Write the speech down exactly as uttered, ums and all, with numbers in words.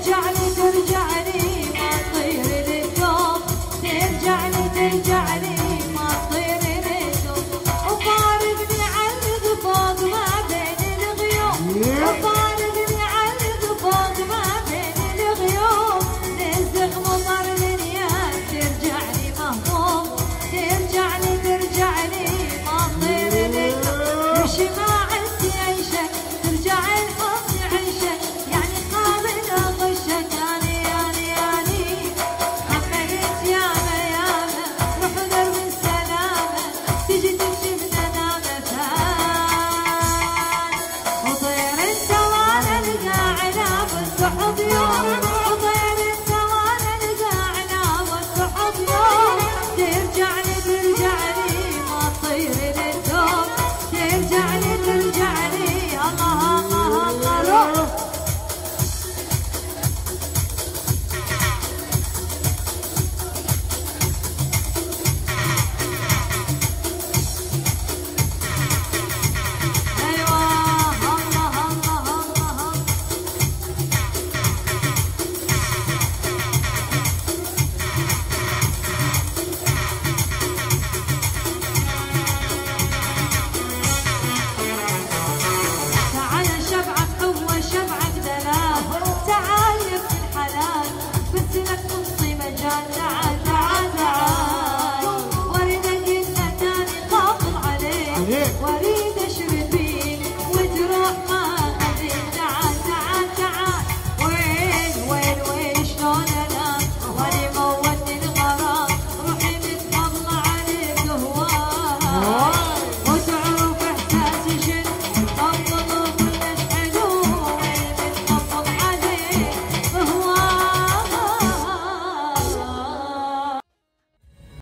ترجع لي ترجع لي ما تطير للدوم، ترجع لي ترجع لي ما تطير للدوم، وفارقني علق فوق ما بين الغيوم، وفارقني علق فوق ما بين الغيوم، نزق مطر للياس ترجع لي مهموم، ترجع لي ترجع لي ما تطير للدوم، وش ما عندي عيشك ترجع الحب عيشك، يعني قابل اغشك اني اني اني حملت ياما ياما روح درب السلامه تجي تمشي بندامه ثان، وطير انت وانا القى عناب السحب يوم، وطير انت وانا القى عناب السحب يوم، ترجع لي ترجع لي ما تطير للدوم، ترجع لي ترجع لي الله الله الله روح. ايوه الله الله الله. تعال شبعك هو شبعك دلال، تعال يا ابن الحلال بس لك نصي مجال، تعال